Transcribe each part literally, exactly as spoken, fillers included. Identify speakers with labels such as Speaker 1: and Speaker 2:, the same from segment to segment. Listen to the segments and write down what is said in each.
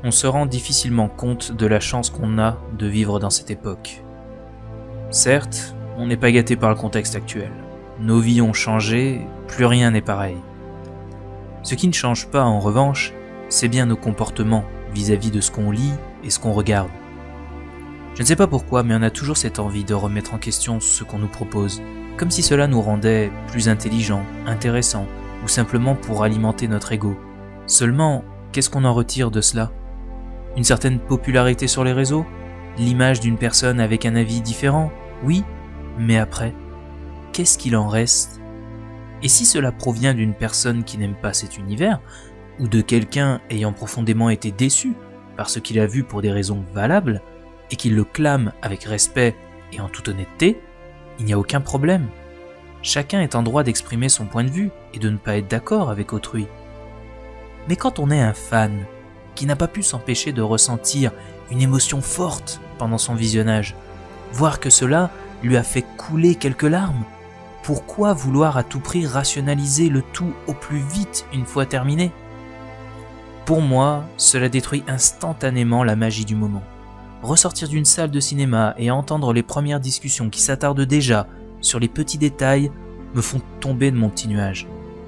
Speaker 1: on se rend difficilement compte de la chance qu'on a de vivre dans cette époque. Certes, on n'est pas gâté par le contexte actuel. Nos vies ont changé, plus rien n'est pareil. Ce qui ne change pas, en revanche, c'est bien nos comportements vis-à-vis de ce qu'on lit et ce qu'on regarde. Je ne sais pas pourquoi, mais on a toujours cette envie de remettre en question ce qu'on nous propose, comme si cela nous rendait plus intelligents, intéressants, ou simplement pour alimenter notre ego. Seulement, qu'est-ce qu'on en retire de cela? Une certaine popularité sur les réseaux? L'image d'une personne avec un avis différent? Oui, mais après, qu'est-ce qu'il en reste? Et si cela provient d'une personne qui n'aime pas cet univers, ou de quelqu'un ayant profondément été déçu par ce qu'il a vu pour des raisons valables, et qu'il le clame avec respect et en toute honnêteté, il n'y a aucun problème. Chacun est en droit d'exprimer son point de vue et de ne pas être d'accord avec autrui. Mais quand on est un fan qui n'a pas pu s'empêcher de ressentir une émotion forte pendant son visionnage, voir que cela lui a fait couler quelques larmes, pourquoi vouloir à tout prix rationaliser le tout au plus vite une fois terminé? Pour moi, cela détruit instantanément la magie du moment. Ressortir d'une salle de cinéma et entendre les premières discussions qui s'attardent déjà sur les petits détails me font tomber de mon petit nuage.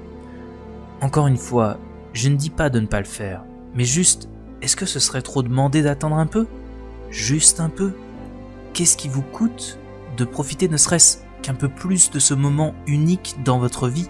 Speaker 1: Encore une fois, je ne dis pas de ne pas le faire, mais juste, est-ce que ce serait trop demandé d'attendre un peu? Juste un peu? Qu'est-ce qui vous coûte de profiter ne serait-ce qu'un peu plus de ce moment unique dans votre vie?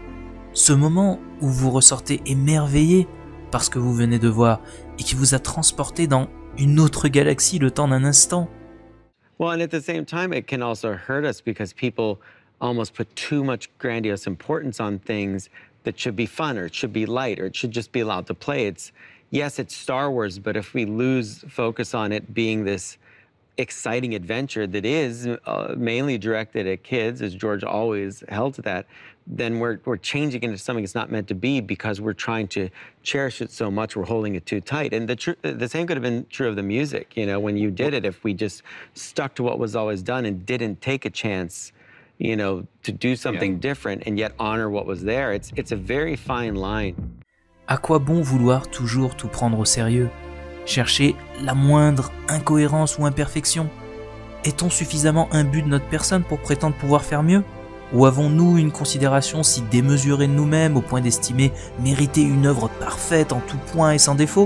Speaker 1: Ce moment où vous ressortez émerveillé par ce que vous venez de voir et qui vous a transporté dans une autre galaxie le temps d'un instant.
Speaker 2: Well, and at the same time, it can also hurt us because people almost put too much grandiose importance on things that should be fun, or it should be light, or it should just be allowed to play. It's, yes, it's Star Wars, but if we lose focus on it being this exciting adventure that is uh, mainly directed at kids, as George always held to that, then we're, we're changing into something it's not meant to be because we're trying to cherish it so much, we're holding it too tight. And the, tr the same could have been true of the music, you know, when you did it, if we just stuck to what was always done and didn't take a chance, you know, to do something yeah. different and yet honor what was there, it's, it's a very fine line.
Speaker 1: À quoi bon vouloir toujours tout prendre au sérieux? Chercher la moindre incohérence ou imperfection? Est-on suffisamment imbu de notre personne pour prétendre pouvoir faire mieux? Ou avons-nous une considération si démesurée de nous-mêmes au point d'estimer mériter une œuvre parfaite en tout point et sans défaut?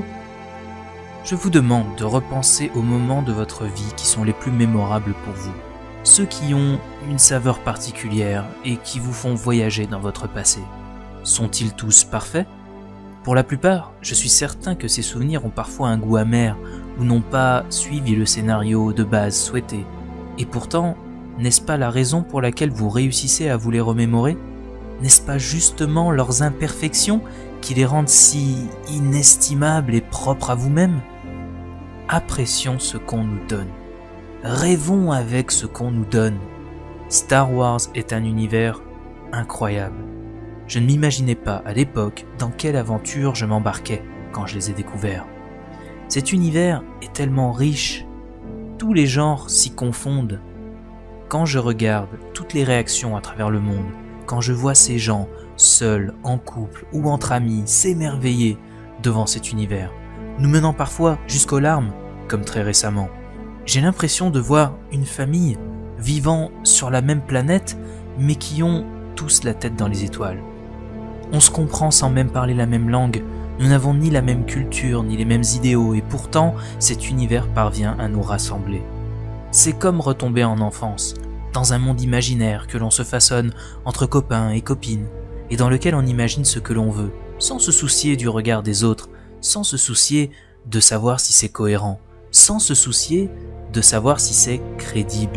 Speaker 1: Je vous demande de repenser aux moments de votre vie qui sont les plus mémorables pour vous, ceux qui ont une saveur particulière et qui vous font voyager dans votre passé. Sont-ils tous parfaits? Pour la plupart, je suis certain que ces souvenirs ont parfois un goût amer ou n'ont pas suivi le scénario de base souhaité. Et pourtant, n'est-ce pas la raison pour laquelle vous réussissez à vous les remémorer? N'est-ce pas justement leurs imperfections qui les rendent si inestimables et propres à vous-même? Apprécions ce qu'on nous donne. Rêvons avec ce qu'on nous donne. Star Wars est un univers incroyable. Je ne m'imaginais pas à l'époque dans quelle aventure je m'embarquais quand je les ai découverts. Cet univers est tellement riche, tous les genres s'y confondent. Quand je regarde toutes les réactions à travers le monde, quand je vois ces gens, seuls, en couple ou entre amis, s'émerveiller devant cet univers, nous menant parfois jusqu'aux larmes, comme très récemment, j'ai l'impression de voir une famille vivant sur la même planète, mais qui ont tous la tête dans les étoiles. On se comprend sans même parler la même langue, nous n'avons ni la même culture, ni les mêmes idéaux, et pourtant, cet univers parvient à nous rassembler. C'est comme retomber en enfance, dans un monde imaginaire que l'on se façonne entre copains et copines, et dans lequel on imagine ce que l'on veut, sans se soucier du regard des autres, sans se soucier de savoir si c'est cohérent, sans se soucier de savoir si c'est crédible.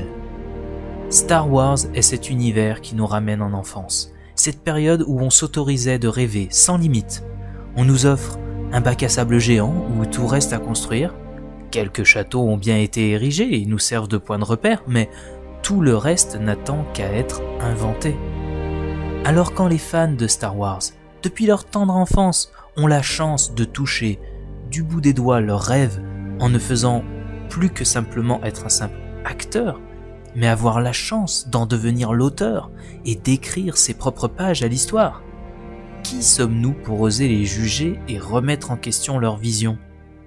Speaker 1: Star Wars est cet univers qui nous ramène en enfance, cette période où on s'autorisait de rêver sans limite. On nous offre un bac à sable géant où tout reste à construire. Quelques châteaux ont bien été érigés et nous servent de point de repère, mais tout le reste n'attend qu'à être inventé. Alors quand les fans de Star Wars, depuis leur tendre enfance, ont la chance de toucher du bout des doigts leurs rêves en ne faisant plus que simplement être un simple acteur, mais avoir la chance d'en devenir l'auteur et d'écrire ses propres pages à l'histoire. Qui sommes-nous pour oser les juger et remettre en question leur vision?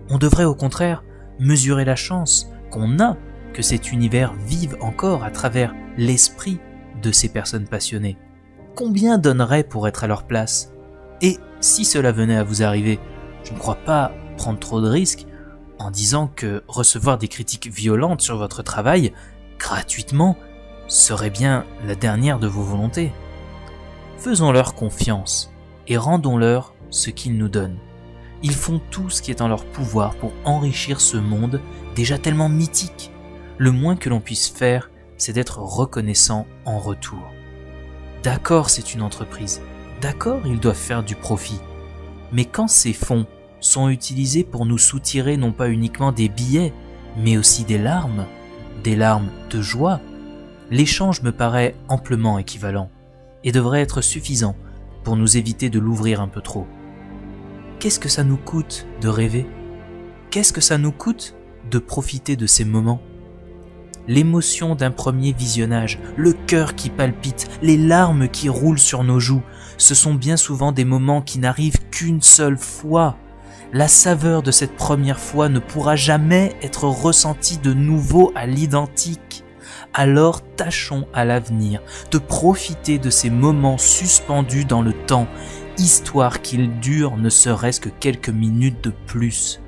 Speaker 1: On devrait au contraire mesurer la chance qu'on a que cet univers vive encore à travers l'esprit de ces personnes passionnées. Combien donneraient pour être à leur place? Et si cela venait à vous arriver, je ne crois pas prendre trop de risques en disant que recevoir des critiques violentes sur votre travail, gratuitement, serait bien la dernière de vos volontés. Faisons-leur confiance et rendons-leur ce qu'ils nous donnent. Ils font tout ce qui est en leur pouvoir pour enrichir ce monde déjà tellement mythique. Le moins que l'on puisse faire, c'est d'être reconnaissant en retour. D'accord, c'est une entreprise. D'accord, ils doivent faire du profit. Mais quand ces fonds sont utilisés pour nous soutirer non pas uniquement des billets, mais aussi des larmes, des larmes de joie, l'échange me paraît amplement équivalent et devrait être suffisant pour nous éviter de l'ouvrir un peu trop. Qu'est-ce que ça nous coûte de rêver? Qu'est-ce que ça nous coûte de profiter de ces moments? L'émotion d'un premier visionnage, le cœur qui palpite, les larmes qui roulent sur nos joues, ce sont bien souvent des moments qui n'arrivent qu'une seule fois. La saveur de cette première fois ne pourra jamais être ressentie de nouveau à l'identique. Alors tâchons à l'avenir de profiter de ces moments suspendus dans le temps, histoire qu'ils durent ne serait-ce que quelques minutes de plus.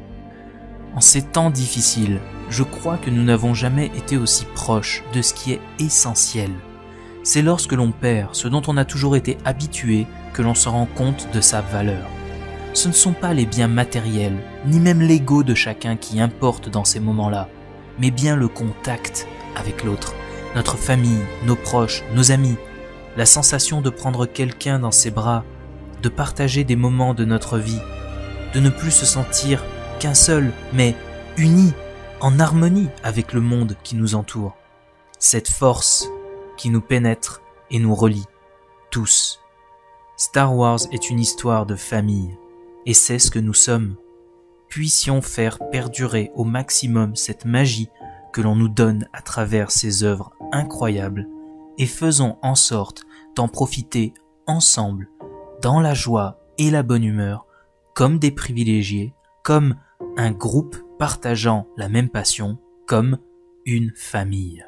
Speaker 1: En ces temps difficiles, je crois que nous n'avons jamais été aussi proches de ce qui est essentiel. C'est lorsque l'on perd ce dont on a toujours été habitué que l'on se rend compte de sa valeur. Ce ne sont pas les biens matériels, ni même l'ego de chacun qui importe dans ces moments-là, mais bien le contact avec l'autre, notre famille, nos proches, nos amis, la sensation de prendre quelqu'un dans ses bras, de partager des moments de notre vie, de ne plus se sentir qu'un seul, mais uni, en harmonie avec le monde qui nous entoure. Cette force qui nous pénètre et nous relie, tous. Star Wars est une histoire de famille, et c'est ce que nous sommes. Puissions faire perdurer au maximum cette magie que l'on nous donne à travers ces œuvres incroyables, et faisons en sorte d'en profiter ensemble, dans la joie et la bonne humeur, comme des privilégiés, comme un groupe partageant la même passion, comme une famille.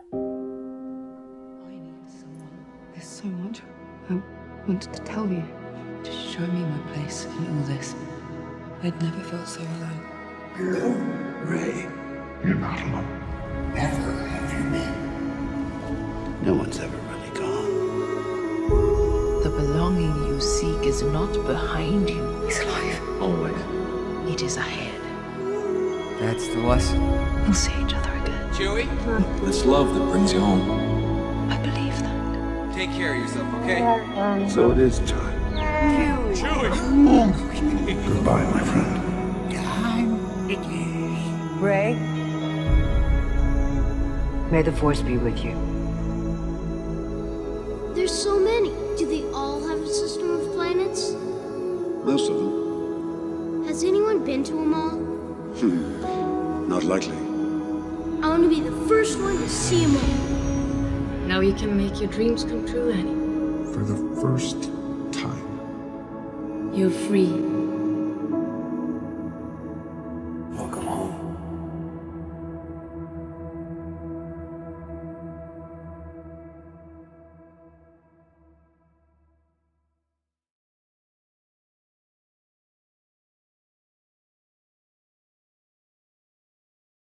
Speaker 3: There's so much I wanted to tell you, to show me my place in all this. I'd never felt so alone.
Speaker 4: You're alone, Ray. You're not alone. Never have you been. No one's ever really gone.
Speaker 3: The belonging you seek is not behind you.
Speaker 4: He's alive. Always.
Speaker 3: It is ahead.
Speaker 5: That's the lesson.
Speaker 3: We'll see each other again.
Speaker 5: Chewie,
Speaker 6: It's love that brings you home.
Speaker 3: I believe that.
Speaker 5: take care of yourself, okay?
Speaker 4: So it is time. Goodbye, my friend.
Speaker 7: Ray, may the Force be with you.
Speaker 8: There's so many. Do they all have a system of planets?
Speaker 4: Most of them.
Speaker 8: Has anyone been to them all?
Speaker 4: Not likely.
Speaker 8: I want to be the first one to see them all.
Speaker 3: Now you can make your dreams come true, Annie.
Speaker 4: For the first time.
Speaker 3: You're free.